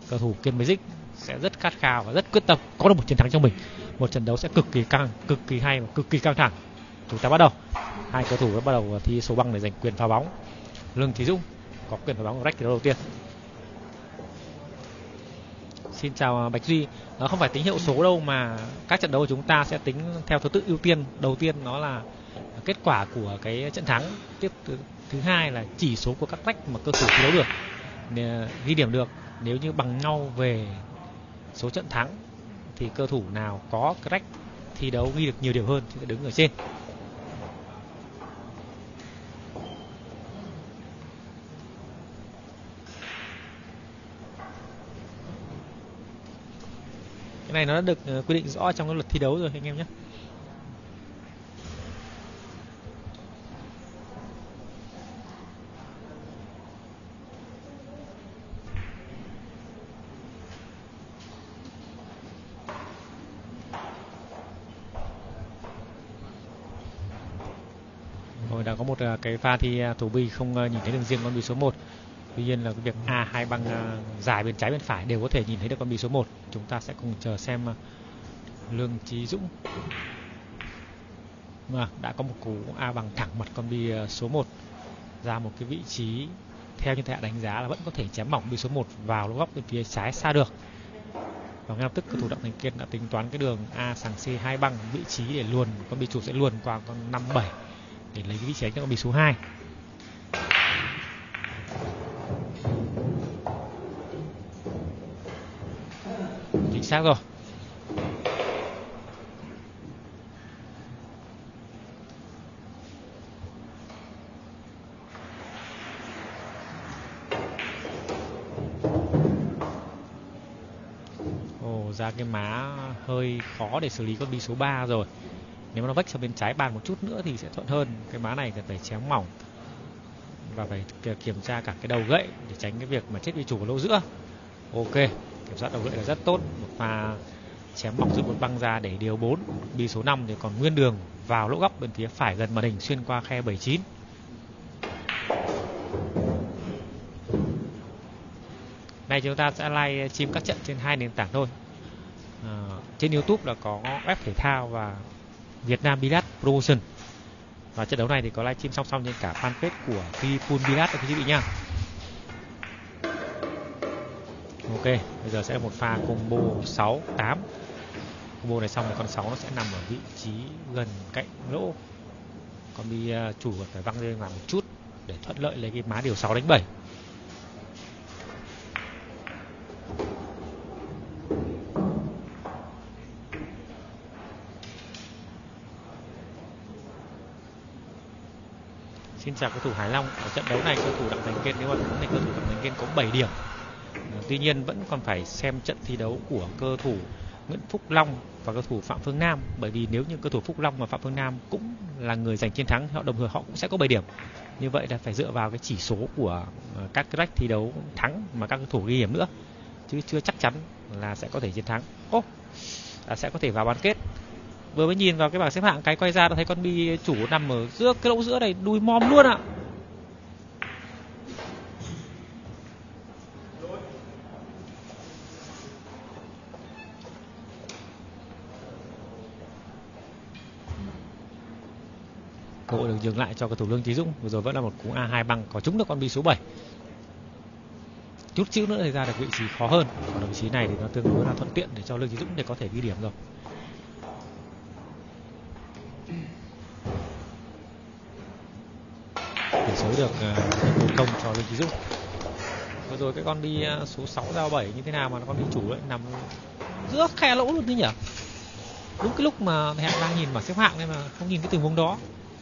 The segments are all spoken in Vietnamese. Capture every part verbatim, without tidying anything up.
cầu thủ Kiên Magic sẽ rất khát khao và rất quyết tâm có được một chiến thắng cho mình. Một trận đấu sẽ cực kỳ căng, cực kỳ hay và cực kỳ căng thẳng. Chúng ta bắt đầu. Hai cầu thủ đã bắt đầu thi số băng để giành quyền phá bóng. Lương Chí Dũng có quyền phá bóng ở rách thi đấu đầu tiên. Xin chào Bạch Duy. Nó không phải tính hiệu số đâu, mà các trận đấu của chúng ta sẽ tính theo thứ tự ưu tiên. Đầu tiên nó là kết quả của cái trận thắng. Tiếp thứ hai là chỉ số của các rách mà cơ thủ thi đấu được, ghi điểm được. Nếu như bằng nhau về số trận thắng thì cơ thủ nào có cái rách thi đấu ghi được nhiều điểm hơn thì sẽ đứng ở trên. Cái này nó đã được quy định rõ trong cái luật thi đấu rồi anh em nhé. Rồi đã có một cái pha thì thủ bi không nhìn thấy đường riêng con bi số một. Tuy nhiên là cái việc A hai băng dài bên trái bên phải đều có thể nhìn thấy được con bi số một. Chúng ta sẽ cùng chờ xem Lương Chí Dũng. Mà đã có một cú A bằng thẳng mặt con bi số một ra một cái vị trí theo như thầy đánh giá là vẫn có thể chém mỏng bi số một vào lỗ góc bên phía trái xa được. Và ngay lập tức cầu thủ Đặng Thành Kiên đã tính toán cái đường A sàng C hai băng vị trí để luồn con bi chủ sẽ luồn qua con năm bảy để lấy cái vị trí đánh cho con bi số hai. Chính xác rồi. Ồ, ra cái má hơi khó để xử lý con bi số ba rồi. Nếu mà nó vách sang bên trái bàn một chút nữa thì sẽ thuận hơn. Cái má này cần phải chém mỏng và phải kiểm tra cả cái đầu gậy để tránh cái việc mà chết bi chủ ở lỗ giữa. Ok, kiểm soát đầu gậy là rất tốt. Một pha chém mỏng rút một băng ra để điều bốn. Bi số năm thì còn nguyên đường vào lỗ góc bên phía phải gần màn hình xuyên qua khe bảy chín. Này chúng ta sẽ live stream các trận trên hai nền tảng thôi. À, trên YouTube là có web thể thao và Việt Nam Billiard Promotion. Và trận đấu này thì có live stream song song trên cả fanpage của Vpool Billiard các quý vị nha. Ok, bây giờ sẽ là một pha combo sáu tám. Combo này xong thì con sáu nó sẽ nằm ở vị trí gần cạnh lỗ. Con bi chủ phải văng lên ngoài một chút để thuận lợi lấy cái má điều sáu đánh bảy. Xin chào cầu thủ Hải Long. Ở trận đấu này cầu thủ Đặng Thành Kiên nếu mà thắng thì cầu thủ Đặng Thành Kiên có bảy điểm. Tuy nhiên vẫn còn phải xem trận thi đấu của cơ thủ Nguyễn Phúc Long và cơ thủ Phạm Phương Nam, bởi vì nếu như cơ thủ Phúc Long và Phạm Phương Nam cũng là người giành chiến thắng, họ đồng thời họ cũng sẽ có bảy điểm. Như vậy là phải dựa vào cái chỉ số của các cái rách thi đấu thắng mà các cầu thủ ghi điểm nữa, chứ chưa chắc chắn là sẽ có thể chiến thắng. Ô, là sẽ có thể vào bán kết. Vừa mới nhìn vào cái bảng xếp hạng cái quay ra đã thấy con bi chủ nằm ở giữa cái lỗ giữa này, đuôi mom luôn ạ. Cơ hội được dừng lại cho cầu thủ Lương Chí Dũng. Vừa rồi vẫn là một cú A hai băng có trúng được con bi số bảy. Chút xíu nữa thì ra được vị trí khó hơn. Còn vị trí này thì nó tương đối là thuận tiện để cho Lương Chí Dũng để có thể ghi điểm rồi. Để số được uh, công cho Lương Chí Dũng. Vừa rồi cái con bi uh, số sáu ra bảy như thế nào mà con bi chủ lại nằm giữa khe lỗ luôn thế nhỉ? Đúng cái lúc mà hẹn đang nhìn bảng xếp hạng nên mà không nhìn cái tình huống đó.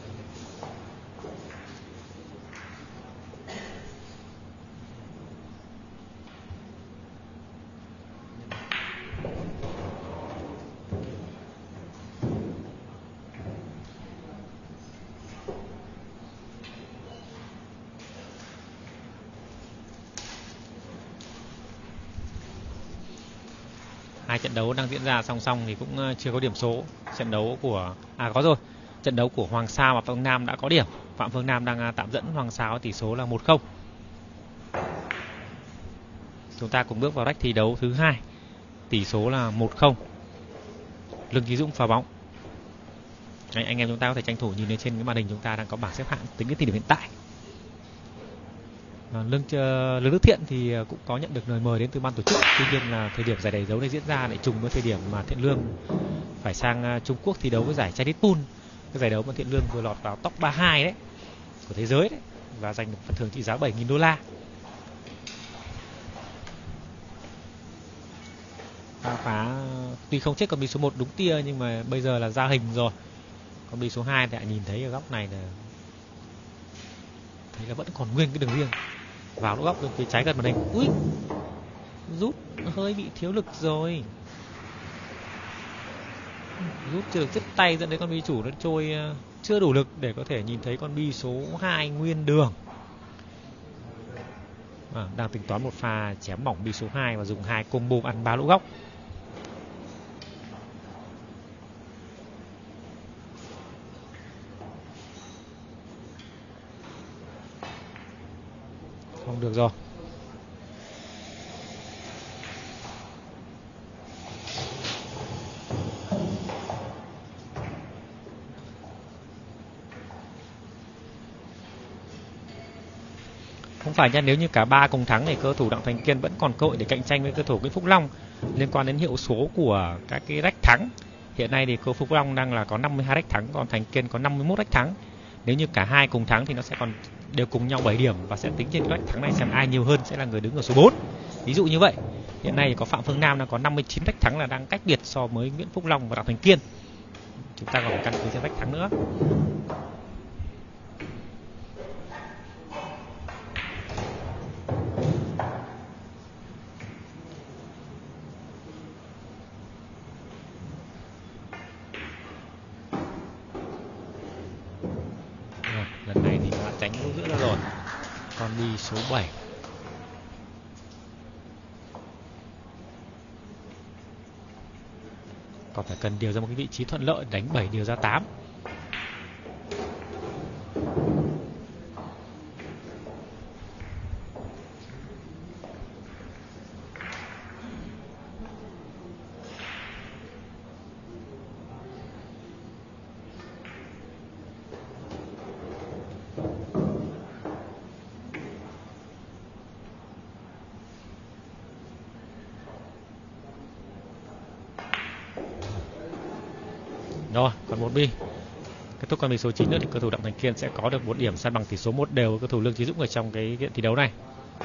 Hai trận đấu đang diễn ra song song thì cũng chưa có điểm số. Trận đấu của à có rồi. Trận đấu của Hoàng Sao và Phạm Phương Nam đã có điểm. Phạm Phương Nam đang tạm dẫn Hoàng Sao tỷ số là một không. Chúng ta cùng bước vào deck thi đấu thứ hai. Tỷ số là một không. Lương Chí Dũng phá bóng. Đấy, anh em chúng ta có thể tranh thủ nhìn lên trên cái màn hình chúng ta đang có bảng xếp hạng tính đến thời điểm hiện tại. À, Lương Lương Đức Thiện thì cũng có nhận được lời mời đến từ ban tổ chức. Tuy nhiên là thời điểm giải đầy đấu này diễn ra lại trùng với thời điểm mà Thiện Lương phải sang Trung Quốc thi đấu với giải Chinese Pool, cái giải đấu mà Thiện Lương vừa lọt vào top ba mươi hai đấy của thế giới đấy, và giành được phần thưởng trị giá bảy nghìn đô la. Pha phá tuy không chết con bi số một đúng tia nhưng mà bây giờ là ra hình rồi. Con bi số hai thì nhìn thấy ở góc này là thấy là vẫn còn nguyên cái đường riêng. Vào lỗ góc bên phía trái gần màn hình. Ui, rút hơi bị thiếu lực rồi. Rút chưa được dứt tay dẫn đến con bi chủ nó trôi chưa đủ lực để có thể nhìn thấy con bi số hai nguyên đường. À, đang tính toán một pha chém mỏng bi số hai và dùng hai combo ăn ba lỗ góc. Không được rồi. Không phải nha, nếu như cả ba cùng thắng thì cơ thủ Đặng Thành Kiên vẫn còn cơ hội để cạnh tranh với cơ thủ Nguyễn Phúc Long liên quan đến hiệu số của các cái deck thắng. Hiện nay thì cơ Phúc Long đang là có năm mươi hai deck thắng, còn Thành Kiên có năm mươi mốt deck thắng. Nếu như cả hai cùng thắng thì nó sẽ còn đều cùng nhau bảy điểm và sẽ tính trên deck thắng này xem ai nhiều hơn sẽ là người đứng ở số bốn. Ví dụ như vậy. Hiện nay có Phạm Phương Nam đang có năm mươi chín deck thắng là đang cách biệt so với Nguyễn Phúc Long và Đặng Thành Kiên. Chúng ta còn phải căn cứ trên deck thắng nữa. Lần này thì đã tránh lỗ giữa ra rồi. Con bi số bảy. Còn phải cần điều ra một cái vị trí thuận lợi, đánh bảy điều ra tám. Rồi, còn một bi. Kết thúc con bi số chín nữa thì cơ thủ Đặng Thành Kiên sẽ có được một điểm san bằng tỷ số một đều với cơ thủ Lương Chí Dũng ở trong cái trận thi đấu này.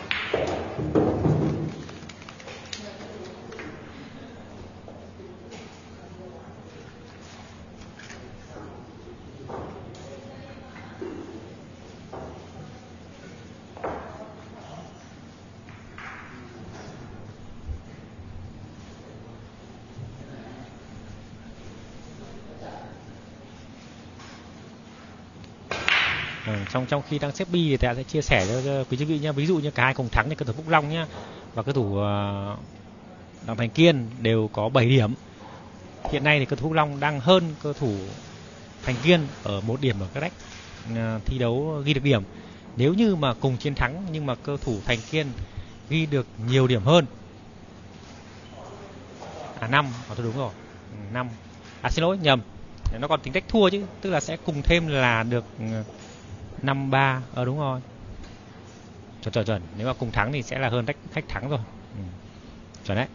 Ừ, trong trong khi đang xếp bi thì ta sẽ chia sẻ cho quý vị nhé. Ví dụ như cả hai cùng thắng thì cơ thủ Phúc Long nhé và cơ thủ uh, Đặng Thành Kiên đều có bảy điểm. Hiện nay thì cơ thủ Phúc Long đang hơn cơ thủ Thành Kiên ở một điểm ở các deck uh, thi đấu ghi được điểm. Nếu như mà cùng chiến thắng nhưng mà cơ thủ Thành Kiên ghi được nhiều điểm hơn, à năm, à, thôi đúng rồi, năm. À xin lỗi nhầm, nó còn tính deck thua chứ, tức là sẽ cùng thêm là được uh, năm ba, ờ đúng rồi, chuẩn chuẩn chuẩn. Nếu mà cùng thắng thì sẽ là hơn deck khách thắng rồi. Ừ. Chuẩn đấy.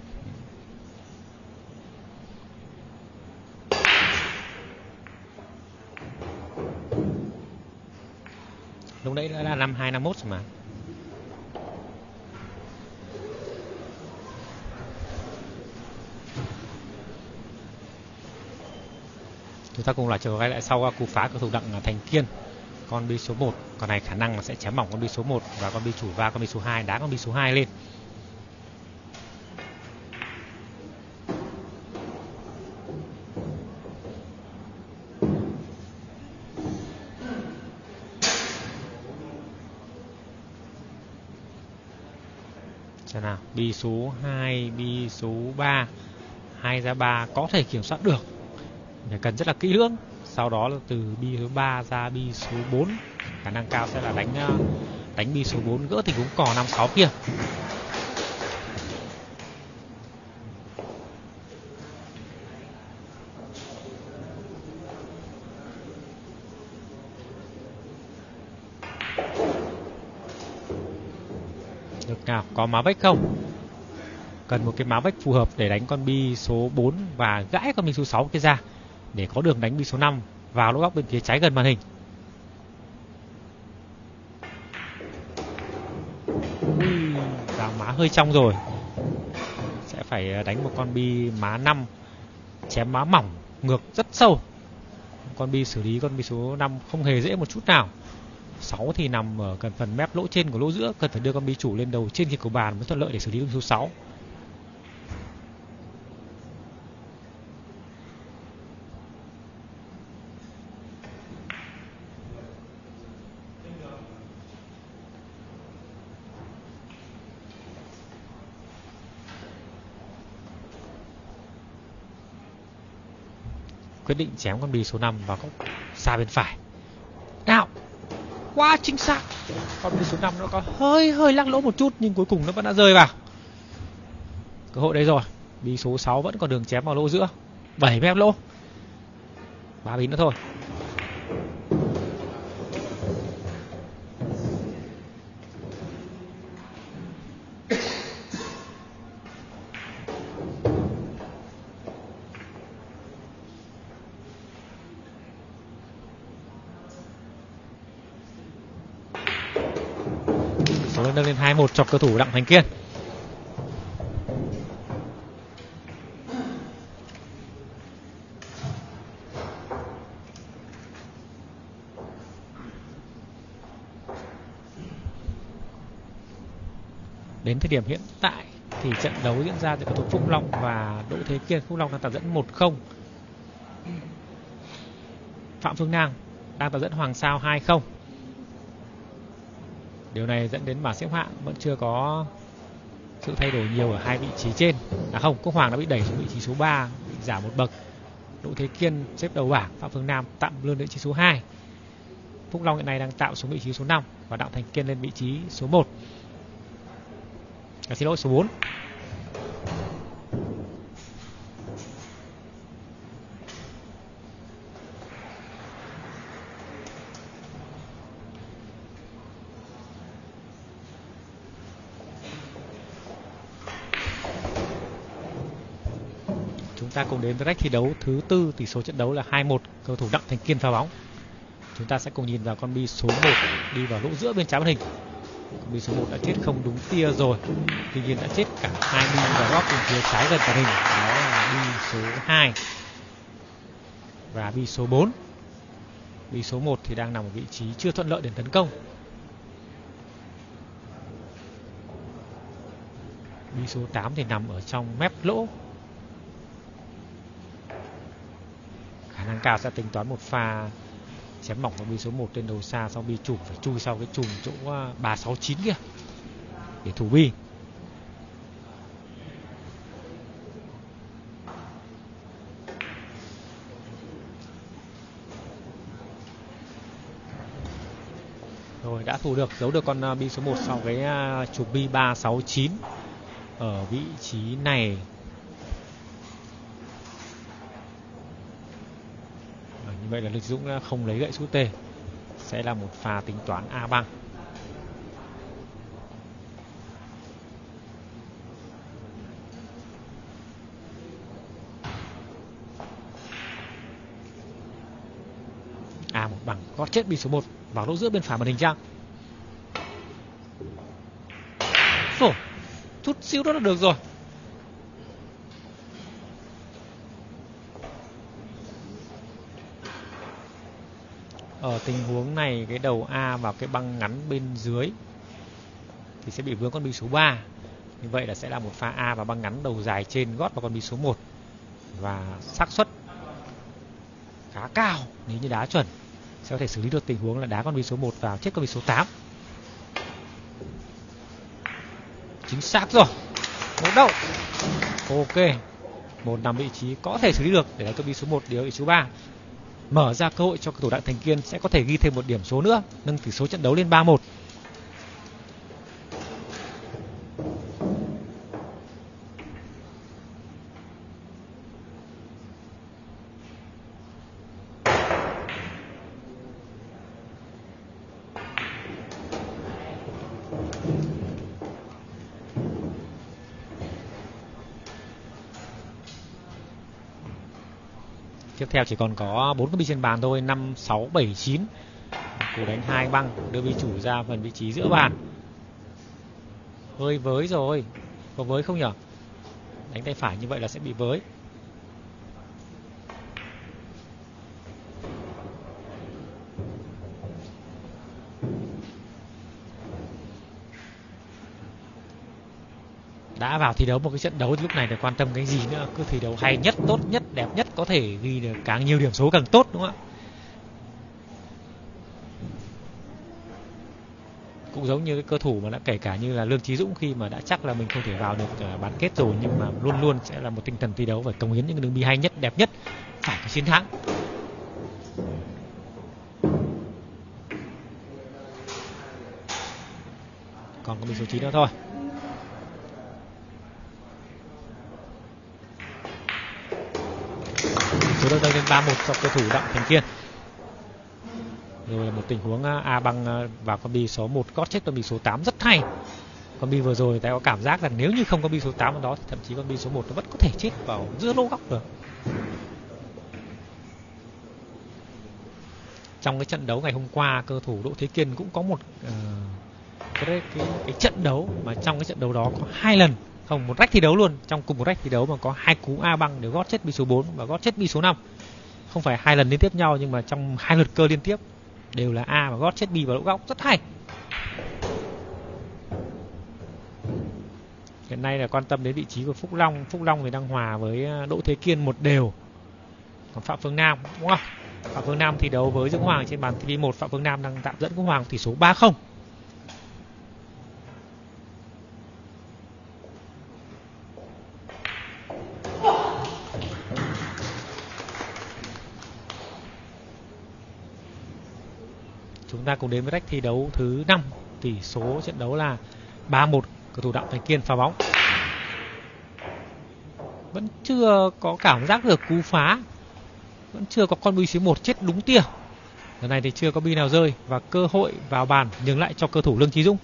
Lúc đấy đã là năm hai năm mốt rồi mà. Chúng ta cùng lại trở quay lại sau cú phá của thủ Đặng Thành Kiên. Con bi số một, con này khả năng là sẽ chém mỏng con bi số một và con bi chủ va con bi số hai, đá con bi số hai lên. Xem nào, bi số hai, bi số ba, hai ra ba có thể kiểm soát được. Phải cần rất là kỹ lưỡng. Sau đó là từ bi số ba ra bi số bốn, khả năng cao sẽ là đánh đánh bi số bốn gỡ tình huống cò năm sáu kia. Nào, có má vách không? Cần một cái má vách phù hợp để đánh con bi số bốn và gãi con bi số sáu kia ra để có đường đánh bi số năm vào lỗ góc bên phía trái gần màn hình. Ui, vào má hơi trong rồi. Sẽ phải đánh một con bi má năm, chém má mỏng, ngược rất sâu. Con bi xử lý con bi số năm không hề dễ một chút nào. sáu thì nằm ở gần phần mép lỗ trên của lỗ giữa, cần phải đưa con bi chủ lên đầu trên kia của bàn mới thuận lợi để xử lý con số sáu. Quyết định chém con bi số năm vào góc xa bên phải. Nào, quá chính xác. Con bi số năm nó có hơi hơi lắc lỗ một chút nhưng cuối cùng nó vẫn đã rơi vào. Cơ hội đấy rồi. Bi số sáu vẫn còn đường chém vào lỗ giữa, bảy mép lỗ. Ba bí nữa thôi. Số nâng lên hai một cho cầu thủ Đặng Thành Kiên. Đến thời điểm hiện tại thì trận đấu diễn ra giữa cầu thủ Phúc Long và Đỗ Thế Kiên. Phúc Long đang tạm dẫn một không. Phạm Phương Nam đang tạm dẫn Hoàng Sao hai không. Điều này dẫn đến bảng xếp hạng vẫn chưa có sự thay đổi nhiều ở hai vị trí trên. À không, Quốc Hoàng đã bị đẩy xuống vị trí số ba, bị giảm một bậc. Đỗ Thế Kiên xếp đầu bảng, Phạm Phương Nam tạm lên vị trí số hai. Phúc Long hiện nay đang tạo xuống vị trí số năm và Đặng Thành Kiên lên vị trí số một. À, xin lỗi, số bốn. Chúng ta cùng đến với rách thi đấu thứ tư, tỷ số trận đấu là hai một, cầu thủ Đặng Thành Kiên phá bóng. Chúng ta sẽ cùng nhìn vào con bi số một đi vào lỗ giữa bên trái màn hình. Con bi số một đã chết không đúng tia rồi, tuy nhiên đã chết cả hai bi vào góc bên phía trái gần màn hình, đó là bi số hai và bi số bốn. Bi số một thì đang nằm ở vị trí chưa thuận lợi để tấn công. Bi số tám thì nằm ở trong mép lỗ. Khả năng cao sẽ tính toán một pha chém mỏng con bi số một lên đầu xa, sau bi chủ phải chui sau cái chùm chỗ ba sáu chín kia để thủ bi. Rồi, đã thủ được, giấu được con bi số một sau cái chùm bi ba sáu chín ở vị trí này. Như vậy là Lê Dũng không lấy gậy sút tê, sẽ là một pha tính toán A băng. A một bằng, gót chết bi số một vào lỗ giữa bên phải màn hình trang. Rồi, chút xíu đó là được rồi. Ở tình huống này cái đầu A vào cái băng ngắn bên dưới thì sẽ bị vướng con bi số ba. Như vậy là sẽ là một pha A và băng ngắn đầu dài trên gót vào con bi số một. Và xác suất khá cao nếu như đá chuẩn sẽ có thể xử lý được tình huống là đá con bi số một vào chết con bi số tám. Chính xác rồi. Một đâu. Ok. Một nằm vị trí có thể xử lý được để đánh con bi số một điều vị số ba. Mở ra cơ hội cho cầu thủ Đặng Thành Kiên sẽ có thể ghi thêm một điểm số nữa, nâng tỷ số trận đấu lên ba một. Tiếp theo chỉ còn có bốn con bi trên bàn thôi, năm, sáu, bảy, chín. Cú đánh hai băng đưa bi chủ ra phần vị trí giữa bàn. Hơi với rồi. Có với không nhỉ? Đánh tay phải như vậy là sẽ bị với. Đã vào thi đấu một cái trận đấu thì lúc này để quan tâm cái gì nữa, cứ thi đấu hay nhất, tốt nhất, đẹp nhất có thể, ghi được càng nhiều điểm số càng tốt, đúng không ạ? Cũng giống như cái cơ thủ mà đã kể cả như là Lương Chí Dũng, khi mà đã chắc là mình không thể vào được bán kết rồi, nhưng mà luôn luôn sẽ là một tinh thần thi đấu phải cống hiến những đường bi hay nhất, đẹp nhất, phải có chiến thắng. Còn có bi số chín nữa thôi. Số đơn lên ba một cho cơ thủ Đặng Thành Kiên. Rồi là một tình huống A băng vào con bi số một gót chết con bi số tám rất hay. Con bi vừa rồi ta có cảm giác rằng nếu như không có bi số tám ở đó thì thậm chí con bi số một nó vẫn có thể chết vào giữa lỗ góc được. Trong cái trận đấu ngày hôm qua, cơ thủ Đỗ Thế Kiên cũng có một uh, cái, cái, cái trận đấu mà trong cái trận đấu đó có hai lần, không, một rách thi đấu luôn, trong cùng một rách thi đấu mà có hai cú A băng đều gót chết bi số bốn và gót chết bi số năm. Không phải hai lần liên tiếp nhau, nhưng mà trong hai lượt cơ liên tiếp đều là A và gót chết bi vào lỗ góc, rất hay. Hiện nay là quan tâm đến vị trí của Phúc Long. Phúc Long thì đang hòa với Đỗ Thế Kiên một đều. Còn Phạm Phương Nam, đúng không? Phạm Phương Nam thi đấu với Dũng Hoàng trên bàn ti vi một. Phạm Phương Nam đang tạm dẫn Dũng Hoàng tỷ số ba không. Chúng ta cùng đến với rách thi đấu thứ năm. Tỷ số trận đấu là ba một. Cầu thủ Đặng Thành Kiên phá bóng. Vẫn chưa có cảm giác được cú phá. Vẫn chưa có con bi số một chết đúng tia. Lần này thì chưa có bi nào rơi. Và cơ hội vào bàn nhường lại cho cơ thủ Lương Chí Dũng.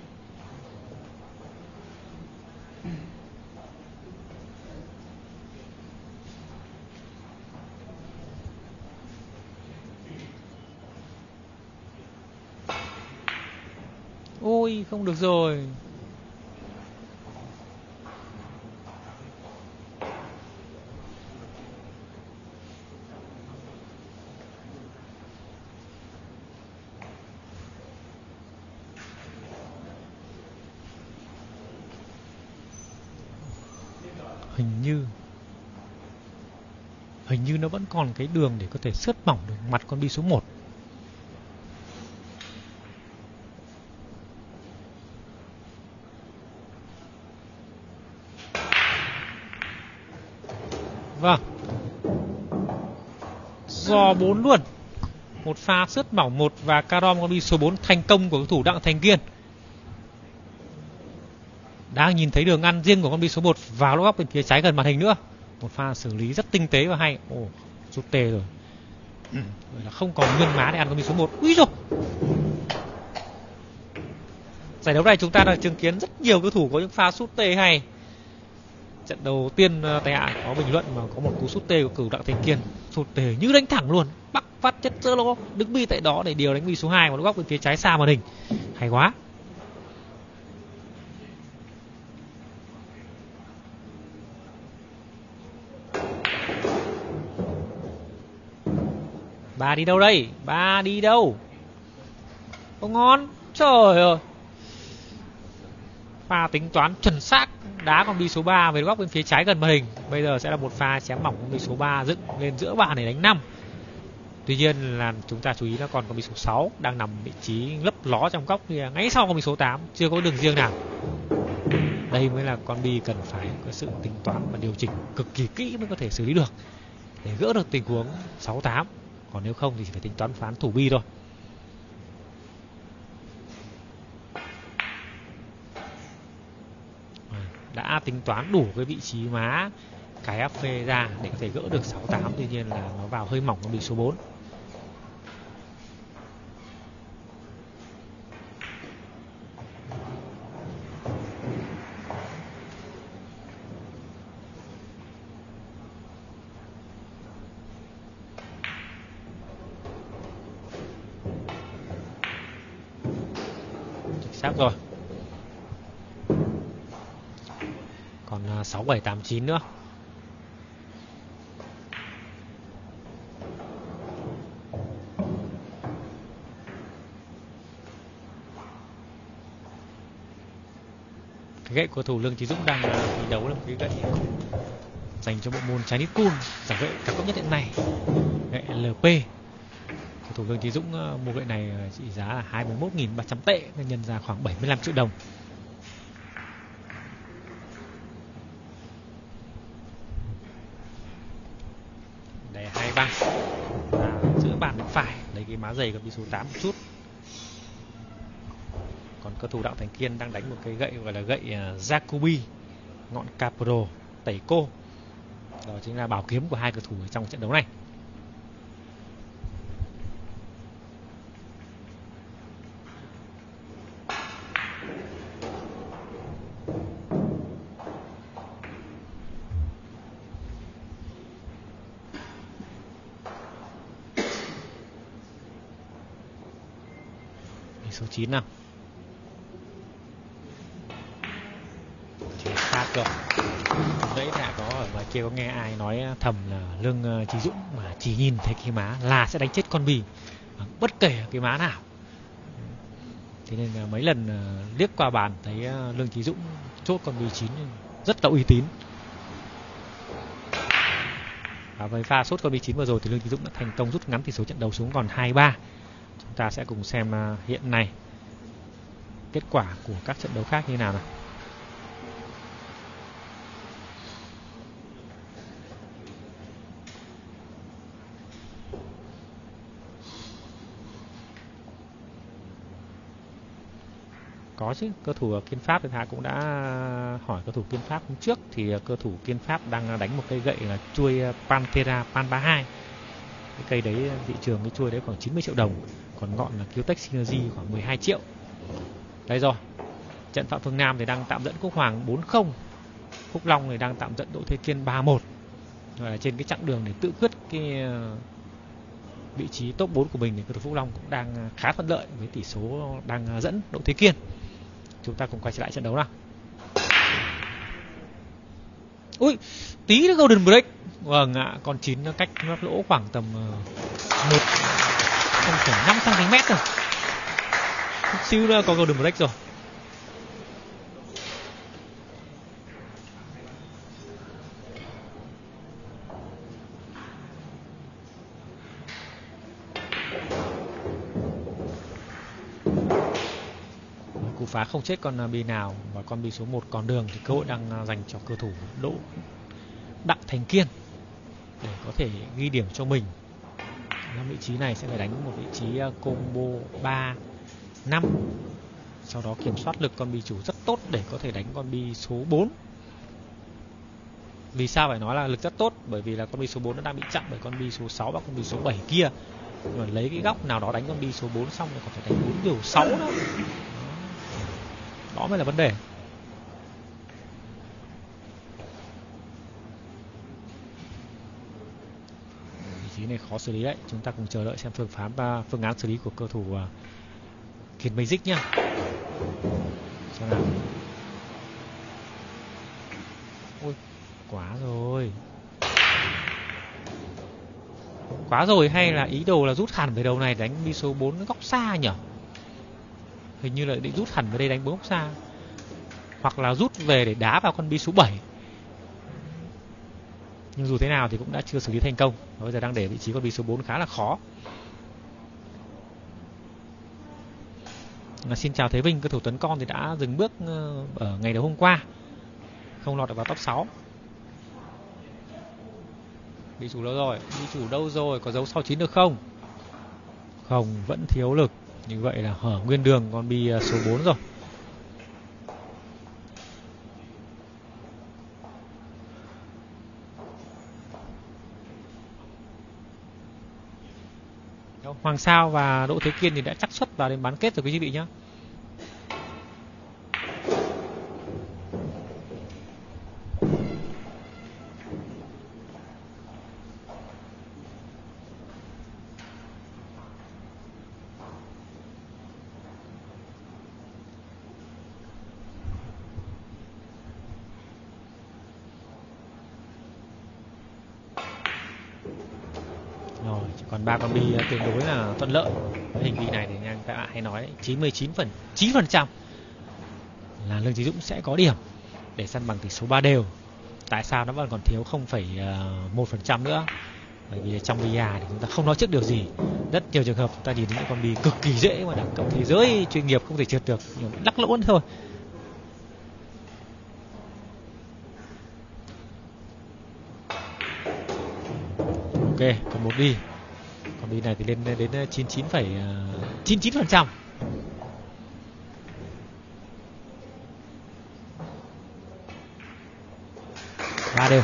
Ôi, không được rồi. Hình như Hình như nó vẫn còn cái đường để có thể sướt mỏng được mặt con bi số một. Vâng. Giò bốn luôn. Một pha sướt mỏng một và carom con bi số bốn thành công của cầu thủ Đặng Thành Kiên. Đang nhìn thấy đường ăn riêng của con bi số một vào lỗ góc bên phía trái gần màn hình nữa. Một pha xử lý rất tinh tế và hay. Ồ, rút tê rồi. Ừ, vậy là không còn nguyên má để ăn con bi số một. Úi dồi. Giải đấu này chúng ta đã chứng kiến rất nhiều cầu thủ có những pha sút tê hay. Trận đầu tiên Tài Hạ có bình luận mà có một cú sút tê của cầu thủ Đặng Thành Kiên, sút tê như đánh thẳng luôn, bắc phát chất giữa lỗ, đứng bi tại đó để điều đánh bi số hai vào lỗ góc bên phía trái xa màn hình. Hay quá. Ba đi đâu đây? Ba đi đâu? Không ngon. Trời ơi. Pha tính toán chuẩn xác đá con bi số ba về góc bên phía trái gần màn hình. Bây giờ sẽ là một pha chém mỏng con bi số ba dựng lên giữa bàn để đánh năm. Tuy nhiên là chúng ta chú ý là còn con bi số sáu đang nằm vị trí lấp ló trong góc kia, ngay sau con bi số tám, chưa có đường riêng nào. Đây mới là con bi cần phải có sự tính toán và điều chỉnh cực kỳ kỹ mới có thể xử lý được để gỡ được tình huống sáu tám. Còn nếu không thì chỉ phải tính toán phán thủ bi thôi. Đã tính toán đủ cái vị trí má cái áp phê ra để có thể gỡ được sáu tám, tuy nhiên là nó vào hơi mỏng con bi số bốn. xác rồi. Còn sáu bảy tám chín nữa. Cái gậy của thủ Lương Chí Dũng đang thi đấu là một cái gậy dành cho bộ môn Chinese Pool, giải gậy cao cấp nhất hiện nay, gậy lờ pê. Thủ Lương Chí Dũng mua gậy này trị giá là hai mươi mốt nghìn ba trăm tệ, nên nhân ra khoảng bảy mươi lăm triệu đồng. Đây hai băng và giữa bàn bên phải, lấy cái má dày con bi số tám một chút. Còn cơ thủ Đặng Thành Kiên đang đánh một cái gậy gọi là gậy Jacobi ngọn Capro tẩy cô. Đó chính là bảo kiếm của hai cầu thủ ở trong trận đấu này. Số chín nào. Chuyển phát rồi. Đấy là có ở ngoài kia có nghe ai nói thầm là Lương Chí Dũng mà chỉ nhìn thấy cái má là sẽ đánh chết con bì, bất kể cái má nào. Thế nên mấy lần liếc qua bàn thấy Lương Chí Dũng chốt con bì chín rất là uy tín. Và với pha sốt con bì chín vừa rồi thì Lương Chí Dũng đã thành công rút ngắn tỷ số trận đấu xuống còn hai ba. Chúng ta sẽ cùng xem hiện nay kết quả của các trận đấu khác như nào nào. Có chứ, cơ thủ Kiên Pháp thì Hạ cũng đã hỏi cơ thủ Kiên Pháp hôm trước, thì cơ thủ Kiên Pháp đang đánh một cây gậy là chuôi Pantera Pan ba mươi hai. Cái cây đấy thị trường cái chuôi đấy khoảng chín mươi triệu đồng, còn ngọn là Kiotech Synergy khoảng mười hai triệu. Đây rồi, trận Phạm Phương Nam thì đang tạm dẫn Quốc Hoàng bốn không, Phúc Long thì đang tạm dẫn Đỗ Thế Kiên ba một. Và trên cái chặng đường để tự quyết cái vị trí top bốn của mình thì cơ thủ Phúc Long cũng đang khá thuận lợi với tỷ số đang dẫn Đỗ Thế Kiên. Chúng ta cùng quay trở lại trận đấu nào. Ui, tí nữa golden break. Vâng ạ, con chín nó cách nó lỗ khoảng tầm một không phẩy năm xăng ti mét rồi. Chút xíu nữa có golden break rồi. Cú phá không chết con bì nào và con bì số một còn đường thì cơ hội đang dành cho cơ thủ Đỗ Đặng Thành Kiên để có thể ghi điểm cho mình. Ở vị trí này sẽ phải đánh một vị trí combo ba năm, sau đó kiểm soát lực con bì chủ rất tốt để có thể đánh con bì số bốn. Vì sao phải nói là lực rất tốt? Bởi vì là con bì số bốn nó đang bị chặn bởi con bì số sáu và con bì số bảy kia. Nhưng mà lấy cái góc nào đó đánh con bì số bốn xong rồi còn phải đánh bốn điều sáu nữa. Đó mới là vấn đề. Vị trí này khó xử lý đấy. Chúng ta cùng chờ đợi xem phương phán và phương án xử lý của cơ thủ uh, Kiên Basic nhá. Xem nào. Ôi, quá rồi. Quá rồi hay là ý đồ là rút hẳn về đầu này đánh bi số bốn góc xa nhỉ? Hình như là định rút hẳn về đây đánh bốn góc xa. Hoặc là rút về để đá vào con bi số bảy. Nhưng dù thế nào thì cũng đã chưa xử lý thành công. Bây giờ đang để vị trí con bi số bốn khá là khó. À, xin chào Thế Vinh, cơ thủ Tuấn Con thì đã dừng bước ở ngày đầu hôm qua, không lọt được vào top sáu. Bị chủ đâu rồi? Bị chủ đâu rồi? Có dấu sáu chín được không? Không, vẫn thiếu lực. Như vậy là hở nguyên đường con bi số bốn rồi. Hoàng Sao và Đỗ Thế Kiên thì đã chắc suất vào đến bán kết rồi quý vị nhé. Còn ba con bi tương đối là thuận lợi. Với hình vị này thì anh các bạn hay nói chín mươi chín phần chín phần trăm là Lương Chí Dũng sẽ có điểm để săn bằng tỷ số ba đều. Tại sao nó vẫn còn thiếu không phẩy một phần trăm nữa? Bởi vì trong bia thì chúng ta không nói trước điều gì. Rất nhiều trường hợp chúng ta nhìn thấy những con bi cực kỳ dễ mà đẳng cấp thế giới chuyên nghiệp không thể trượt được, nhưng lắc lỗ thôi. Ok, còn một bi. Con bi này thì lên đến chín mươi chín phẩy chín mươi chín phần trăm. Ba đều.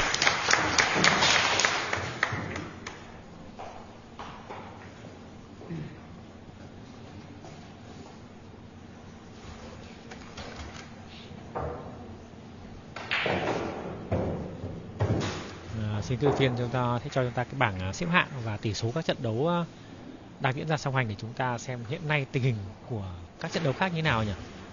Xin cứ phiên chúng ta sẽ cho chúng ta cái bảng xếp hạng và tỷ số các trận đấu đang diễn ra song hành để chúng ta xem hiện nay tình hình của các trận đấu khác như nào nhỉ.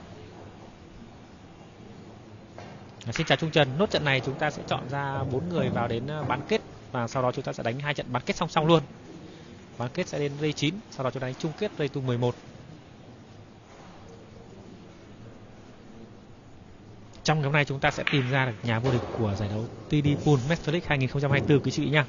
À, xin chào Trung Trần. Nốt trận này chúng ta sẽ chọn ra bốn người vào đến bán kết và sau đó chúng ta sẽ đánh hai trận bán kết song song luôn. Bán kết sẽ đến Ray chín, sau đó chúng ta đánh chung kết Ray tu mười một. Trong ngày hôm nay chúng ta sẽ tìm ra được nhà vô địch của giải đấu tê đê Pool Master League hai không hai tư quý vị nhé.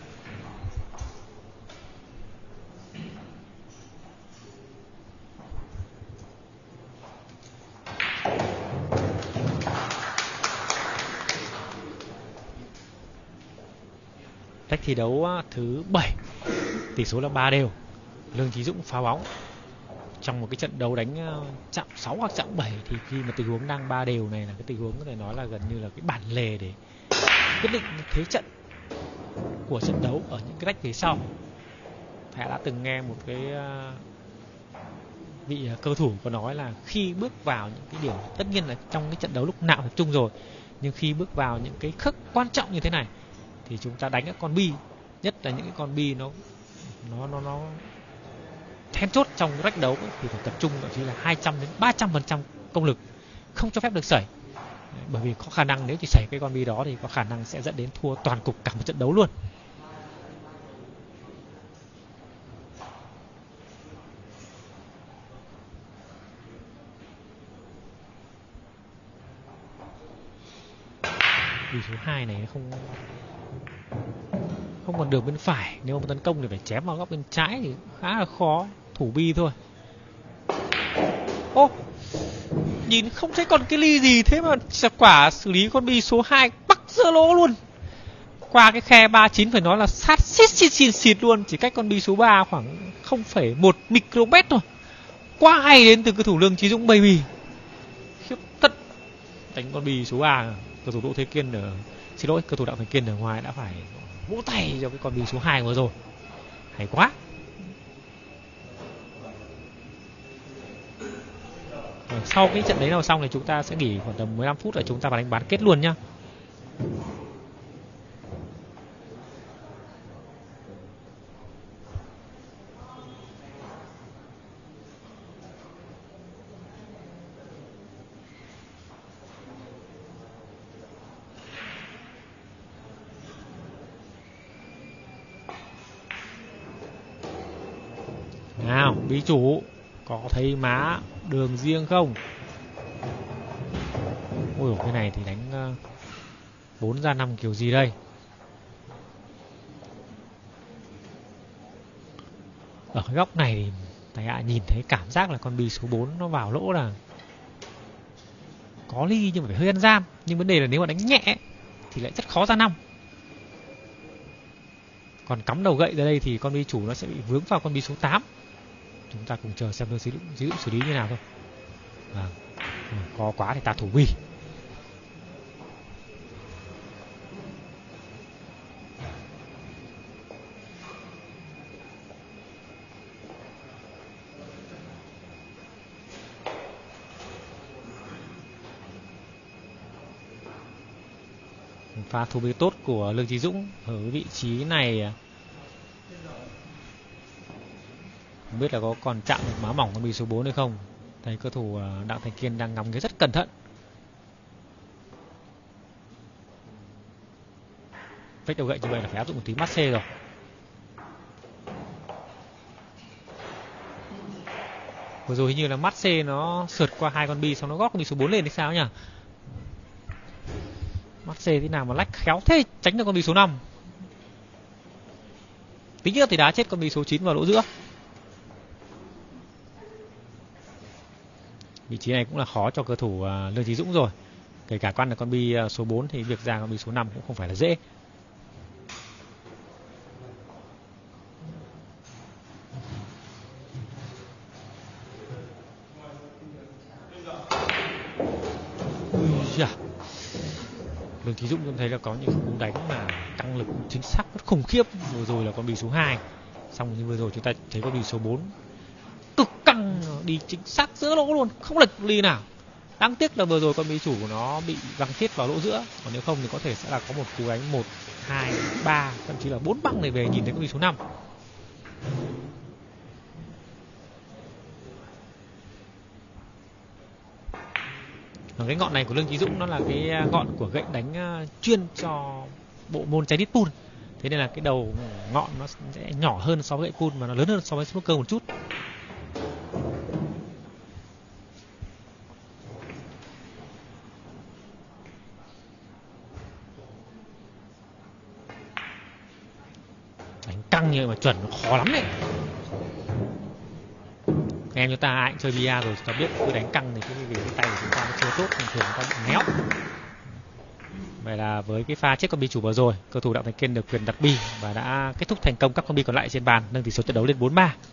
Cách thi đấu thứ bảy, tỷ số là ba đều. Lương Chí Dũng phá bóng. Trong một cái trận đấu đánh chạm sáu hoặc chạm bảy thì khi mà tình huống đang ba đều này là cái tình huống có thể nói là gần như là cái bản lề để quyết định thế trận của trận đấu ở những cái rách phía sau. Thẻ đã từng nghe một cái vị cơ thủ có nói là khi bước vào những cái điều, tất nhiên là trong cái trận đấu lúc nào tập trung rồi, nhưng khi bước vào những cái khớp quan trọng như thế này thì chúng ta đánh các con bi, nhất là những cái con bi nó nó nó nó then chốt trong rách đấu thì phải tập trung thậm chí là hai trăm đến ba trăm phần trăm công lực, không cho phép được sẩy. Bởi vì có khả năng nếu chỉ sẩy cái con bi đó thì có khả năng sẽ dẫn đến thua toàn cục cả một trận đấu luôn. Bi số hai này không không còn đường bên phải, nếu mà tấn công thì phải chém vào góc bên trái thì khá là khó, thủ bi thôi. Ô, nhìn không thấy còn cái ly gì thế mà quả xử lý con bi số hai bắc giữa lỗ luôn. Qua cái khe ba mươi chín phải nói là sát xít xít xít xịt luôn, chỉ cách con bi số ba khoảng không phẩy một micromet thôi. Quá hay đến từ cái thủ Lương Chí Dũng baby. Khiếp thật. Đánh con bi số ba, cầu thủ Đỗ Thế Kiên ở xin lỗi, cầu thủ Đặng Thành Kiên ở ngoài đã phải vỗ tay cho cái con bi số hai vừa rồi. Hay quá. Rồi, sau cái trận đấy nào xong thì chúng ta sẽ nghỉ khoảng tầm mười lăm phút để chúng ta vào đánh bán kết luôn nhá. Nào, bí chủ có thấy má đường riêng không? Ôi cái này thì đánh bốn ra năm kiểu gì đây? Ở cái góc này thì Tài Hạ nhìn thấy cảm giác là con bi số bốn nó vào lỗ là có ly nhưng mà phải hơi ăn gian. Nhưng vấn đề là nếu mà đánh nhẹ thì lại rất khó ra năm. Còn cắm đầu gậy ra đây thì con bi chủ nó sẽ bị vướng vào con bi số tám. Chúng ta cùng chờ xem Lương Chí Dũng xử lý như nào thôi. À, khó quá thì ta thủ bi. Pha thủ bi tốt của Lương Chí Dũng ở vị trí này. Không biết là có còn chạm được má mỏng con bi số bốn hay không. Thấy cơ thủ Đặng Thành Kiên đang ngắm cái rất cẩn thận. Vách đầu gậy như vậy là phải áp dụng một tí masse rồi. Vừa rồi hình như là mắt C nó sượt qua hai con bi xong nó gót con bi số bốn lên hay sao nhỉ? Mắt C thế nào mà lách khéo thế tránh được con bi số năm. Tính nữa thì đá chết con bi số chín vào lỗ giữa. Vị trí này cũng là khó cho cơ thủ uh, Lương Chí Dũng rồi. Kể cả quan được con bi uh, số bốn thì việc ra con bi số năm cũng không phải là dễ. Lương Chí Dũng cũng thấy là có những cú đánh mà tăng lực chính xác rất khủng khiếp. Vừa rồi là con bi số hai, xong như vừa rồi chúng ta thấy con bi số bốn cực căng, đi chính xác giữa lỗ luôn, không lệch ly nào. Đáng tiếc là vừa rồi con bi chủ của nó bị văng chết vào lỗ giữa, còn nếu không thì có thể sẽ là có một cú đánh một, hai, ba, thậm chí là bốn băng này về nhìn thấy con bi số năm. Và cái ngọn này của Lương Chí Dũng nó là cái ngọn của gậy đánh chuyên cho bộ môn trái đít pool. Thế nên là cái đầu ngọn nó sẽ nhỏ hơn so với gậy pool mà nó lớn hơn so với snooker một chút. Đánh căng như mà chuẩn nó khó lắm đấy. Em chúng ta ai cũng chơi bia rồi, chúng ta biết cứ đánh căng thì cái, cái, cái tay của chúng ta nó chơi tốt, thường chúng ta bị méo. Vậy là với cái pha chết con bi chủ vừa rồi, cầu thủ Đặng Thành Kiên được quyền đặt bi và đã kết thúc thành công các con bi còn lại trên bàn, nâng tỷ số trận đấu lên bốn ba.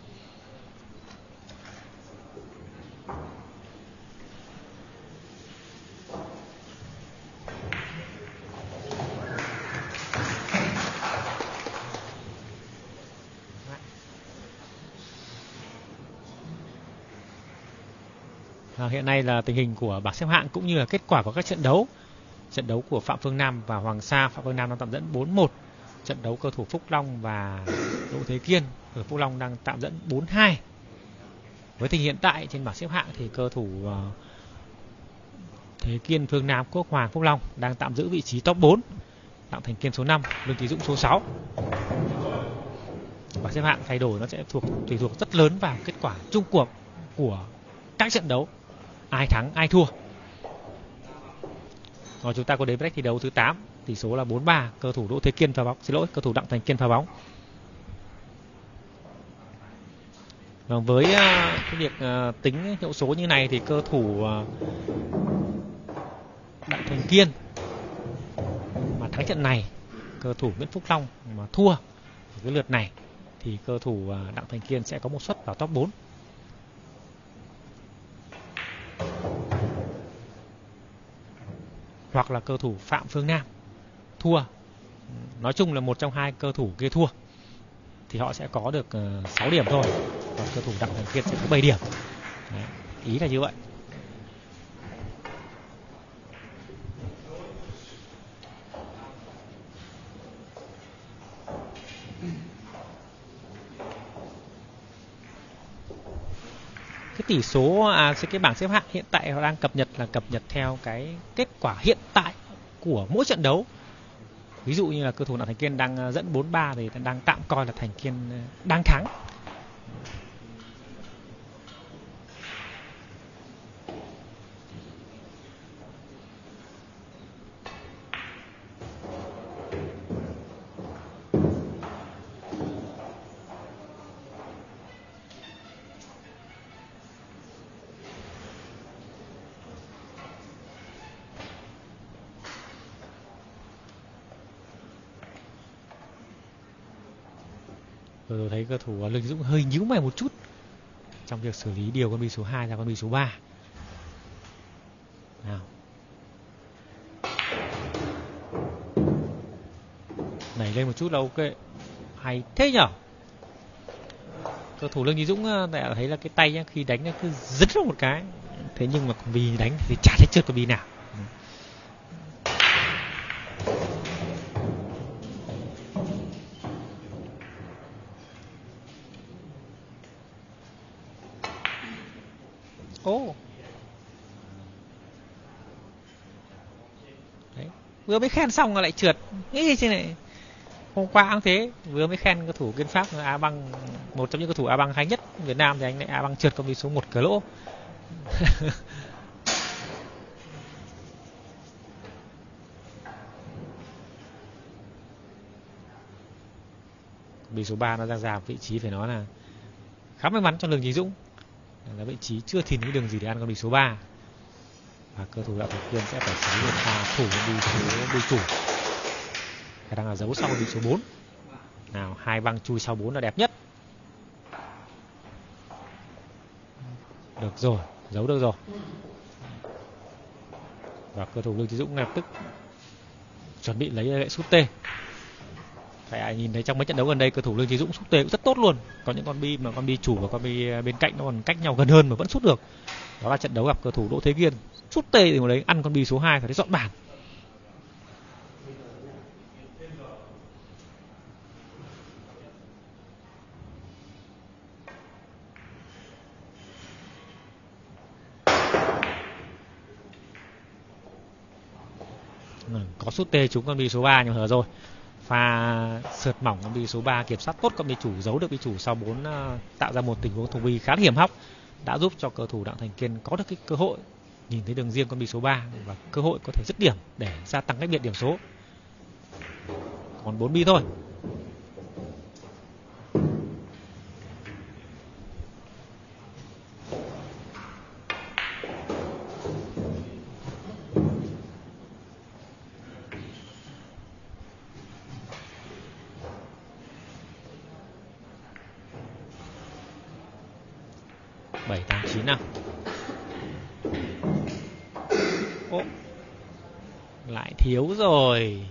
À, hiện nay là tình hình của bảng xếp hạng cũng như là kết quả của các trận đấu. Trận đấu của Phạm Phương Nam và Hoàng Sa, Phạm Phương Nam đang tạm dẫn bốn một. Trận đấu cầu thủ Phúc Long và Đỗ Thế Kiên ở Phúc Long đang tạm dẫn bốn hai. Với tình hiện tại trên bảng xếp hạng thì cơ thủ uh, Thế Kiên, Phương Nam, Quốc Hoàng, Phúc Long đang tạm giữ vị trí top bốn. Đặng Thành Kiên số năm, Lương Chí Dũng số sáu. Bảng xếp hạng thay đổi nó sẽ thuộc tùy thuộc rất lớn vào kết quả chung cuộc của các trận đấu, ai thắng ai thua. Rồi chúng ta có đến với thi đấu thứ tám, tỷ số là bốn ba, cơ thủ Đỗ Thế Kiên phá bóng, xin lỗi, cơ thủ Đặng Thành Kiên phá bóng. Và với uh, cái việc uh, tính hiệu số như này thì cơ thủ uh, Đặng Thành Kiên mà thắng trận này, cơ thủ Nguyễn Phúc Long mà thua cái lượt này thì cơ thủ uh, Đặng Thành Kiên sẽ có một suất vào top bốn. Hoặc là cơ thủ Phạm Phương Nam thua, nói chung là một trong hai cơ thủ kia thua thì họ sẽ có được uh, sáu điểm thôi, còn cơ thủ Đặng Thành Kiên sẽ có bảy điểm. Đấy, ý là như vậy. Cái tỷ số à, cái bảng xếp hạng hiện tại họ đang cập nhật là cập nhật theo cái kết quả hiện tại của mỗi trận đấu. Ví dụ như là cơ thủ Đặng Thành Kiên đang dẫn bốn ba thì đang tạm coi là Thành Kiên đang thắng. Rồi tôi thấy cơ thủ Lương Chí Dũng hơi nhíu mày một chút trong việc xử lý điều con bi số hai ra con bi số ba. Nào. Đẩy lên một chút là ok. Hay thế nhở. Cơ thủ Lương Chí Dũng đã thấy là cái tay nhá, khi đánh cứ dứt ra một cái. Thế nhưng mà con bi đánh thì chả thấy trượt con bi nào. Ồ. Oh. Đấy. Vừa mới khen xong là lại trượt. Nghĩ thế này. Hôm qua cũng thế, vừa mới khen cầu thủ Kiên Pháp A Băng, một trong những cầu thủ A Băng hay nhất Việt Nam, thì anh lại A Băng trượt con bi số một cửa lỗ. Bi số ba nó ra ra vị trí phải nói là khá may mắn cho Lương Chí Dũng, là vị trí chưa tìm cái đường gì để ăn con bi số ba, và cơ thủ Đặng Thành Kiên sẽ phải xử lý một pha thủ con bi số bi chủ, khả năng là giấu sau con bi số bốn. Nào, hai băng chui sau bốn là đẹp nhất. Được rồi, giấu được rồi. Và cơ thủ Lương Chí Dũng lập tức chuẩn bị lấy gậy sút tê. Phải nhìn thấy trong mấy trận đấu gần đây, cơ thủ Lương Chí Dũng sút tê cũng rất tốt luôn. Có những con bi mà con bi chủ và con bi bên cạnh nó còn cách nhau gần hơn mà vẫn sút được. Đó là trận đấu gặp cơ thủ Đỗ Thế Kiên, sút tê thì một đấy ăn con bi số hai phải thấy dọn bàn. Có sút tê trúng con bi số ba nhưng mà rồi pha sượt mỏng con bi số ba, kiểm soát tốt con bi chủ, giấu được bi chủ sau bốn, tạo ra một tình huống thủ bi khá hiểm hóc, đã giúp cho cầu thủ Đặng Thành Kiên có được cái cơ hội nhìn thấy đường riêng con bi số ba và cơ hội có thể dứt điểm để gia tăng cách biệt điểm số. Còn bốn bi thôi. bảy, tám, chín nào. Ô, lại thiếu rồi.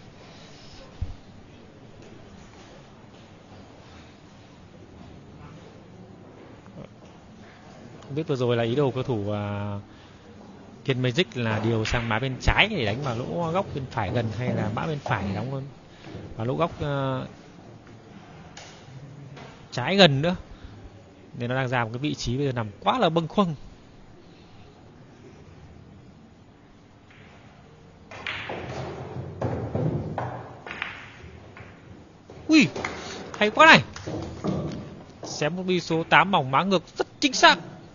Không biết vừa rồi là ý đồ cầu thủ uh, Kiên Magic là điều sang má bên trái để đánh vào lỗ góc bên phải gần, hay là mã bên phải để đóng luôn vào lỗ góc uh, trái gần nữa, nên nó đang ra một cái vị trí bây giờ nằm quá là bâng khuâng. Ui, hay quá này. Xém một bi số tám mỏng má ngược rất chính xác.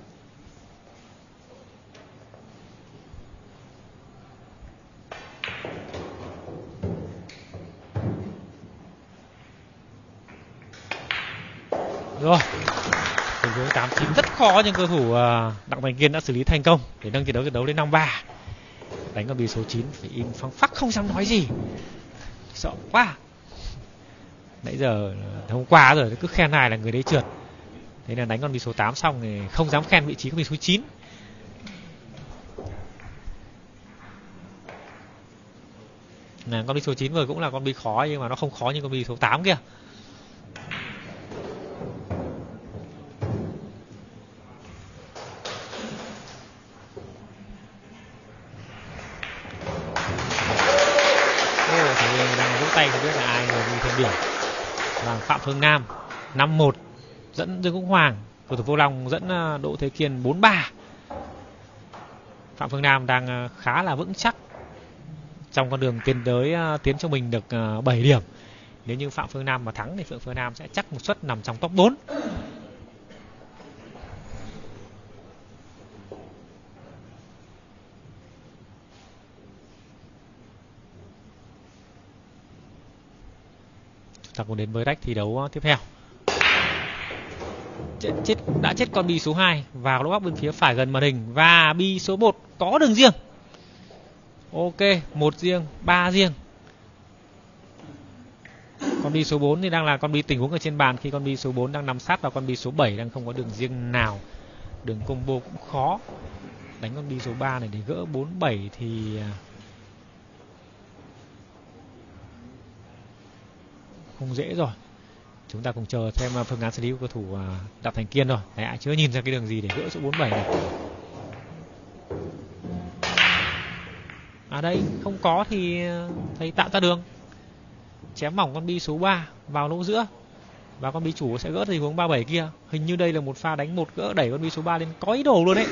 Rồi, tình huống tám chín rất khó nhưng cầu thủ uh, Đặng Thành Kiên đã xử lý thành công để nâng trận đấu trận đấu đến năm ba. Đánh con bi số chín phải im phăng phắc không dám nói gì, sợ quá. Nãy giờ hôm qua rồi cứ khen này là người đấy trượt, thế là đánh con bi số tám xong thì không dám khen vị trí con bi số chín. Là con bi số chín vừa cũng là con bi khó nhưng mà nó không khó như con bi số tám kia. Tay không biết là ai người đi thêm điểm. Và Phạm Phương Nam năm một dẫn Dương Quốc Hoàng, cầu thủ Vô Long dẫn Đỗ Thế Kiên bốn ba. Phạm Phương Nam đang khá là vững chắc trong con đường tiến tới tiến cho mình được bảy điểm. Nếu như Phạm Phương Nam mà thắng thì Phạm Phương Nam sẽ chắc một suất nằm trong top bốn. Ta cùng đến với deck thi đấu tiếp theo. Chết, chết đã chết con bi số hai vào lỗ góc bên phía phải gần màn hình, và bi số một có đường riêng. Ok, một riêng, ba riêng. Con bi số bốn thì đang là con bi tình huống ở trên bàn, khi con bi số bốn đang nằm sát vào con bi số bảy đang không có đường riêng nào. Đường combo cũng khó. Đánh con bi số ba này để gỡ bốn bảy thì không dễ rồi. Chúng ta cùng chờ xem phương án xử lý của cầu thủ Đặng Thành Kiên rồi. Đấy, chưa nhìn ra cái đường gì để gỡ số bốn bảy này. À đây, không có thì thầy tạo ra đường. Chém mỏng con bi số ba vào lỗ giữa, và con bi chủ sẽ gỡ tình huống ba bảy kia. Hình như đây là một pha đánh một gỡ đẩy con bi số ba lên có ý đồ luôn đấy.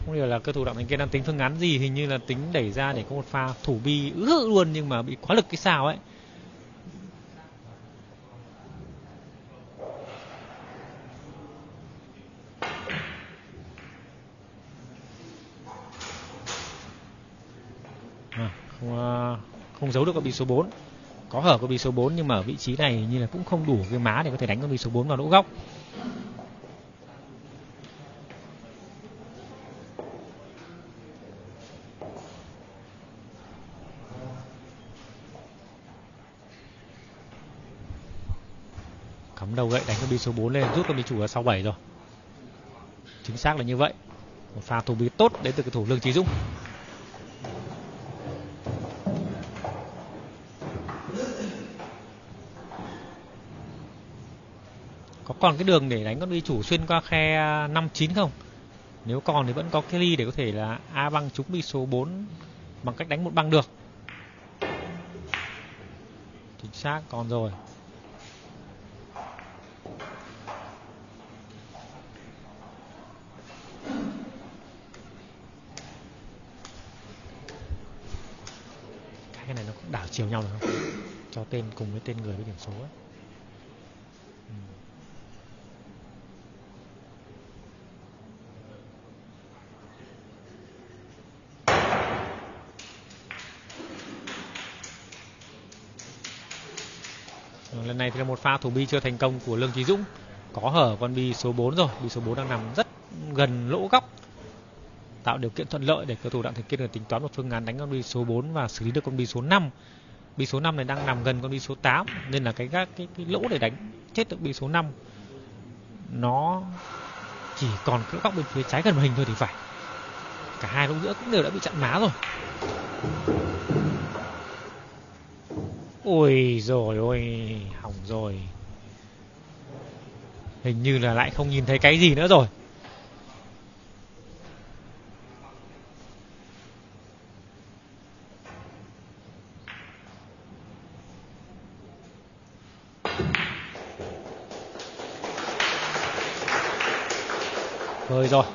Không hiểu là cơ thủ Đặng Thành Kiên đang tính phương án gì, hình như là tính đẩy ra để có một pha thủ bi ứ luôn nhưng mà bị quá lực cái sao ấy. À, không, không giấu được con bi số bốn. Có hở con bi số bốn nhưng mà ở vị trí này hình như là cũng không đủ cái má để có thể đánh con bi số bốn vào lỗ góc. Cắm đầu gậy đánh con bi số bốn lên, rút con bi chủ ra sau bảy rồi. Chính xác là như vậy. Một pha thủ bi tốt đến từ cầu thủ Lương Chí Dũng. Có còn cái đường để đánh con bi chủ xuyên qua khe năm chín không? Nếu còn thì vẫn có Kelly để có thể là A băng trúng bi số bốn bằng cách đánh một băng được. Chính xác, còn rồi. Cái này nó cũng đảo chiều nhau được không? Cho tên cùng với tên người với điểm số ấy. Ừ. Lần này thì là một pha thủ bi chưa thành công của Lương Chí Dũng. Có hở con bi số bốn rồi. Bi số bốn đang nằm rất gần lỗ góc, tạo điều kiện thuận lợi để cầu thủ Đặng Thành Kiên tính toán một phương án đánh con bi số bốn và xử lý được con bi số năm. Bi số năm này đang nằm gần con bi số tám nên là cái cái, cái, cái lỗ để đánh chết được bi số năm nó chỉ còn cái góc bên phía trái gần màn hình thôi thì phải. Cả hai lỗ giữa cũng đều đã bị chặn má rồi. Ôi rồi ôi, hỏng rồi. Hình như là lại không nhìn thấy cái gì nữa rồi. Rồi rồi.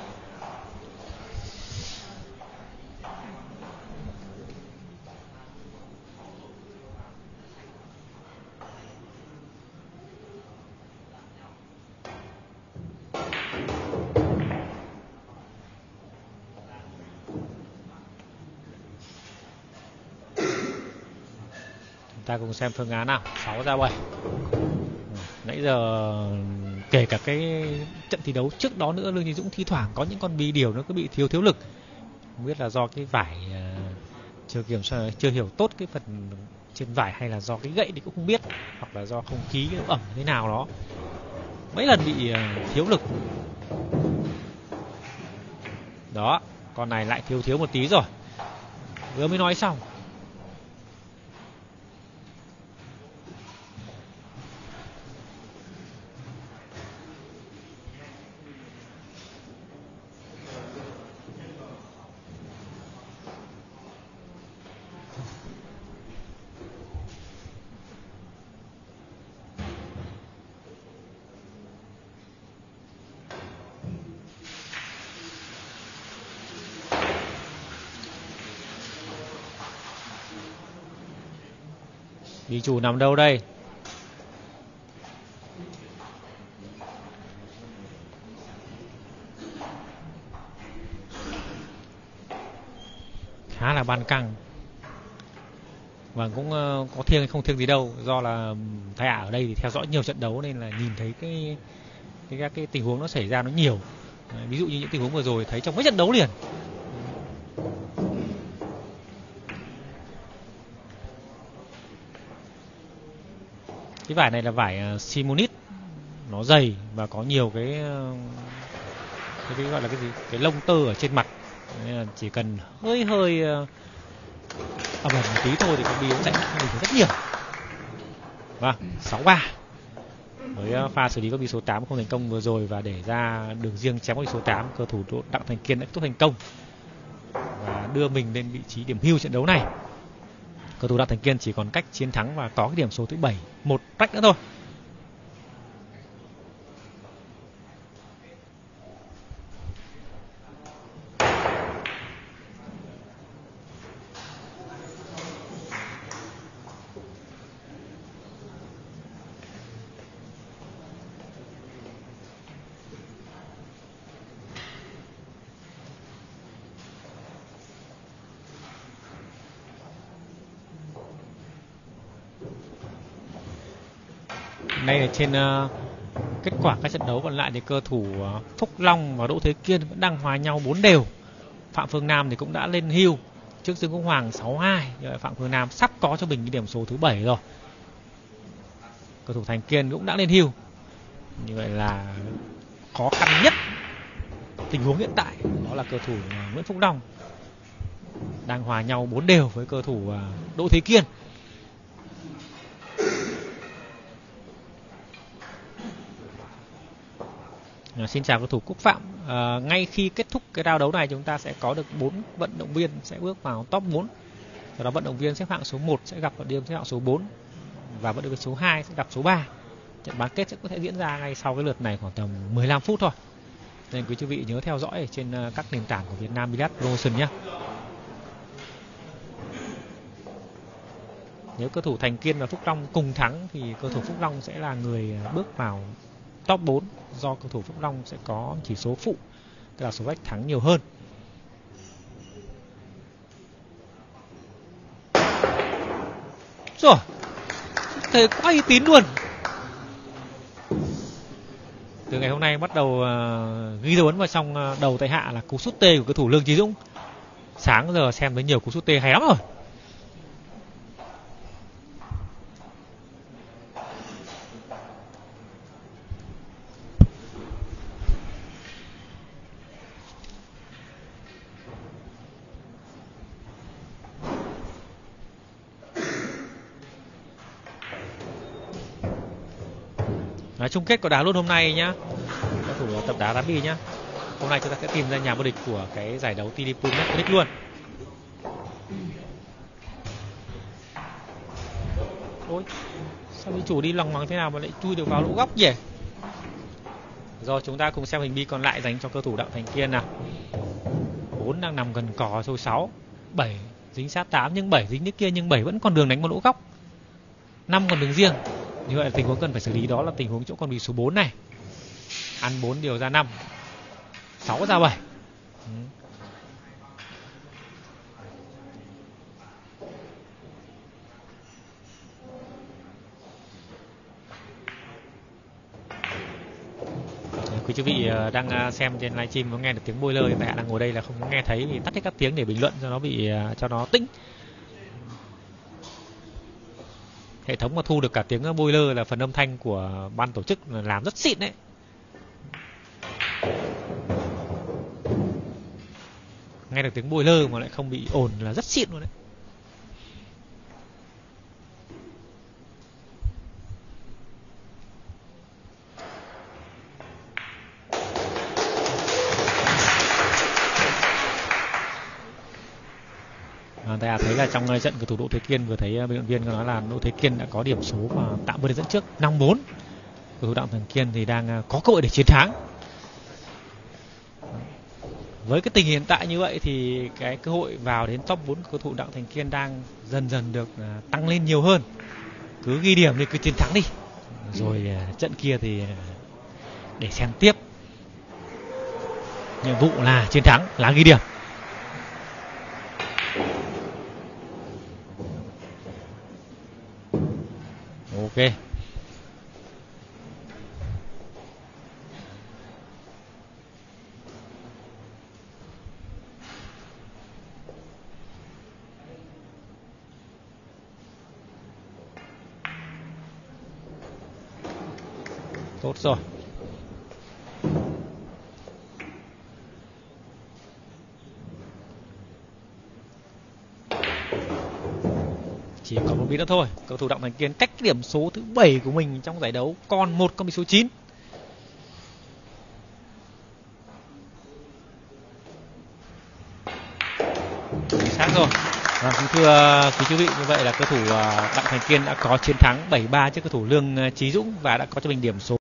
Ta cùng xem phương án nào. Sáu ra bảy. Nãy giờ kể cả cái trận thi đấu trước đó nữa, Lương Chí Dũng thi thoảng có những con bi điều nó cứ bị thiếu thiếu lực. Không biết là do cái vải uh, chưa kiểm soát, chưa hiểu tốt cái phần trên vải hay là do cái gậy thì cũng không biết, hoặc là do không khí nó ẩm thế nào đó. Mấy lần bị uh, thiếu lực. Đó, con này lại thiếu thiếu một tí rồi. Vừa mới nói xong. Bi chủ nằm đâu đây? Khá là ban căng. Và cũng uh, có thiêng hay không thiêng gì đâu. Do là Thái Ả ở đây thì theo dõi nhiều trận đấu nên là nhìn thấy cái cái, cái, cái tình huống nó xảy ra nó nhiều. Đấy, ví dụ như những tình huống vừa rồi thấy trong mấy trận đấu liền. Cái vải này là vải uh, Simonite, nó dày và có nhiều cái, uh, cái cái gọi là cái gì, cái lông tơ ở trên mặt. Nên là chỉ cần hơi hơi uh, ẩm ẩm một tí thôi thì con bi nó chạy mình rất nhiều. Vâng, sáu ba. Với uh, pha xử lý con bi số tám không thành công vừa rồi và để ra đường riêng chém con bi số tám, cầu thủ Đặng Thành Kiên đã kết thúc thành công và đưa mình lên vị trí điểm hưu trận đấu này. Cầu thủ Đặng Thành Kiên chỉ còn cách chiến thắng và có cái điểm số thứ bảy, một rách nữa thôi. đây là trên uh, kết quả các trận đấu còn lại thì cơ thủ uh, Phúc Long và Đỗ Thế Kiên vẫn đang hòa nhau bốn đều. Phạm Phương Nam thì cũng đã lên hưu trước Dương Quốc Hoàng sáu hai. Như vậy Phạm Phương Nam sắp có cho mình cái điểm số thứ bảy rồi. Cầu thủ Thành Kiên cũng đã lên hưu. Như vậy là khó khăn nhất tình huống hiện tại đó là cầu thủ uh, Nguyễn Phúc Long đang hòa nhau bốn đều với cầu thủ uh, Đỗ Thế Kiên. À, xin chào cầu thủ Quốc Phạm. À, ngay khi kết thúc cái round đấu này chúng ta sẽ có được bốn vận động viên sẽ bước vào top bốn. Sau đó vận động viên xếp hạng số một sẽ gặp vận động viên xếp hạng số bốn và vận động viên số hai sẽ gặp số ba. Trận bán kết sẽ có thể diễn ra ngay sau cái lượt này khoảng tầm mười lăm phút thôi. Nên quý vị nhớ theo dõi ở trên các nền tảng của Việt Nam Billiard Promotion nhé. Nếu cầu thủ Thành Kiên và Phúc Long cùng thắng thì cầu thủ Phúc Long sẽ là người bước vào top bốn, do cầu thủ Phúc Long sẽ có chỉ số phụ, tức là số vách thắng nhiều hơn. Rồi, thầy quá uy tín luôn. Từ ngày hôm nay bắt đầu uh, ghi dấu ấn vào trong uh, đầu tay hạ là cú sút tê của cầu thủ Lương Chí Dũng. Sáng giờ xem thấy nhiều cú sút tê hay lắm rồi. Nói chung kết của đá luôn hôm nay nhá, cầu thủ tập đá đá bì nhá. Hôm nay chúng ta sẽ tìm ra nhà vô địch của cái giải đấu tê đê Pool Netflix luôn. Ôi, sao bị chủ đi lòng vòng thế nào mà lại chui được vào lỗ góc nhỉ? Rồi chúng ta cùng xem hình bi còn lại dành cho cầu thủ Đặng Thành Kiên nào. bốn đang nằm gần cỏ số sáu, bảy dính sát tám nhưng bảy dính nước kia nhưng bảy vẫn còn đường đánh vào lỗ góc. năm còn đường riêng. Như vậy là tình huống cần phải xử lý đó là tình huống chỗ con bì số bốn này. Ăn bốn điều ra năm, sáu ra bảy. Ừ. Quý quý vị đang xem trên livestream có nghe được tiếng boiler, tại đang ngồi đây là không có nghe thấy thì tắt hết các tiếng để bình luận cho nó bị cho nó tĩnh. Hệ thống mà thu được cả tiếng boiler là phần âm thanh của ban tổ chức làm rất xịn đấy. Nghe được tiếng boiler mà lại không bị ồn là rất xịn luôn đấy. Ta thấy là trong trận cầu thủ Đỗ Thế Kiên vừa thấy bình luận viên có nói là Đỗ Thế Kiên đã có điểm số mà tạm vươn dẫn trước năm bốn. Cầu thủ Đặng Thành Kiên thì đang có cơ hội để chiến thắng. Với cái tình hiện tại như vậy thì cái cơ hội vào đến top bốn của cầu thủ Đặng Thành Kiên đang dần dần được tăng lên nhiều hơn. Cứ ghi điểm thì cứ chiến thắng đi. Rồi trận kia thì để xem tiếp. Nhiệm vụ là chiến thắng, là ghi điểm. Ok. Tốt rồi. Chỉ còn một bí nữa thôi. Cầu thủ Đặng Thành Kiên cách điểm số thứ bảy của mình trong giải đấu còn một con bí số chín. Sáng rồi. Vâng, kính thưa quý vị, như vậy là cầu thủ Đặng Thành Kiên đã có chiến thắng bảy ba trước cầu thủ Lương Chí Dũng và đã có cho mình điểm số